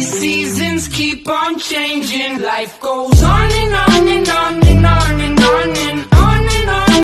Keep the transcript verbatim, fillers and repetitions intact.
these seasons keep on changing. Life goes on and on and on and on.